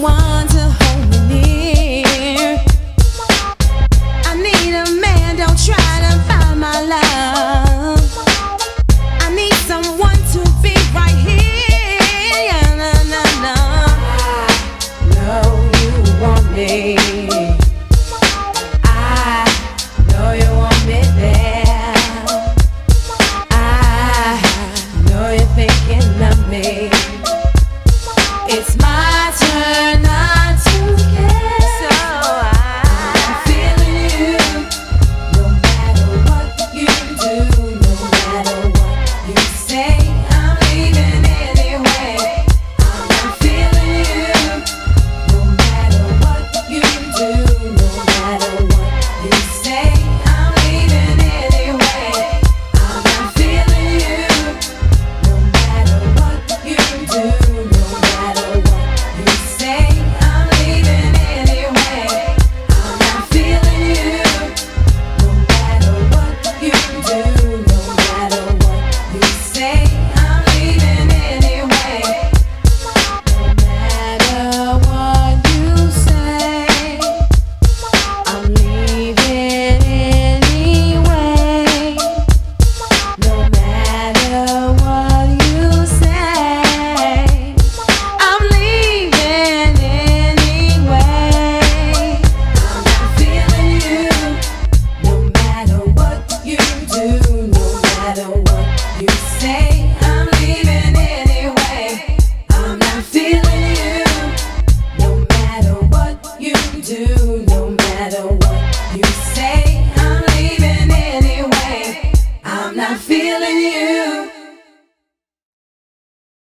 someone to hold me near. I need a man, don't try to find my love. I need someone to be right here. Yeah, no, no, no. I know you want me. I know you want me there. I know you're thinking of me. It's my turn not to care. So I'm feeling you. No matter what you do, no matter what you say, I'm leaving anyway. I'm not feeling you. No matter what you do, no matter what you say, I'm leaving anyway. I'm not feeling you. No matter what you do, no matter what you say, I'm leaving anyway. I'm not feeling you. No matter what you do, no matter what you say, I'm leaving anyway. No matter what you say, I'm leaving anyway. No matter what you say, I'm leaving anyway. I'm not feeling you. No matter what you do, no matter what you say, I'm leaving anyway. I'm not feeling you. No matter what you do, no matter what you say, I'm leaving anyway. I'm not feeling you.